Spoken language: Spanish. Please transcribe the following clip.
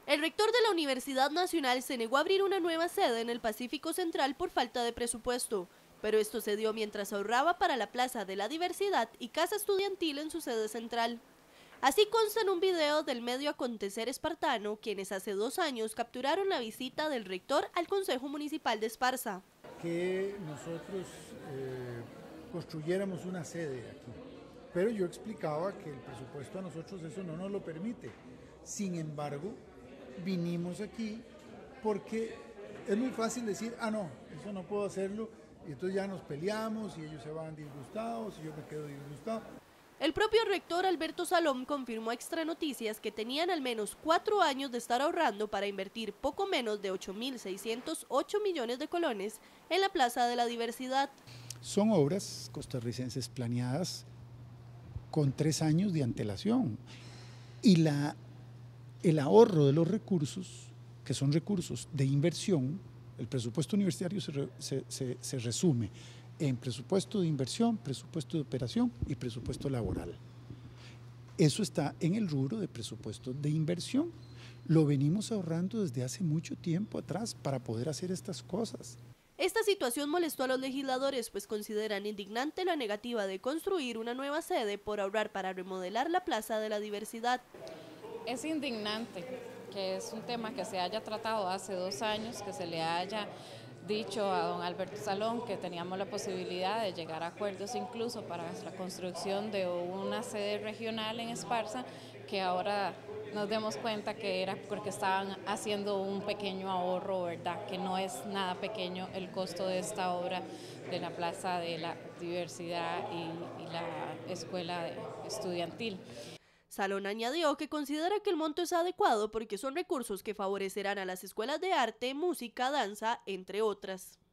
El rector de la Universidad Nacional se negó a abrir una nueva sede en el Pacífico Central por falta de presupuesto, pero esto se dio mientras ahorraba para la Plaza de la Diversidad y Casa Estudiantil en su sede central. Así consta en un video del medio Acontecer Espartano, quienes hace 2 años capturaron la visita del rector al Consejo Municipal de Esparza. Que nosotros construyéramos una sede aquí, pero yo explicaba que el presupuesto a nosotros eso no nos lo permite. Sin embargo, vinimos aquí porque es muy fácil decir, no, eso no puedo hacerlo, y entonces ya nos peleamos y ellos se van disgustados y yo me quedo disgustado. El propio rector Alberto Salom confirmó a Extra Noticias que tenían al menos 4 años de estar ahorrando para invertir poco menos de 8.608 millones de colones en la Plaza de la Diversidad. Son obras costarricenses planeadas con 3 años de antelación y el ahorro de los recursos, que son recursos de inversión, el presupuesto universitario se resume en presupuesto de inversión, presupuesto de operación y presupuesto laboral. Eso está en el rubro de presupuesto de inversión. Lo venimos ahorrando desde hace mucho tiempo atrás para poder hacer estas cosas. Esta situación molestó a los legisladores, pues consideran indignante la negativa de construir una nueva sede por ahorrar para remodelar la Plaza de la Diversidad. Es indignante que es un tema que se haya tratado hace 2 años, que se le haya dicho a don Alberto Salom que teníamos la posibilidad de llegar a acuerdos incluso para la construcción de una sede regional en Esparza, que ahora nos demos cuenta que era porque estaban haciendo un pequeño ahorro, ¿verdad? Que no es nada pequeño el costo de esta obra de la Plaza de la Diversidad y la Escuela Estudiantil. Salom añadió que considera que el monto es adecuado porque son recursos que favorecerán a las escuelas de arte, música, danza, entre otras.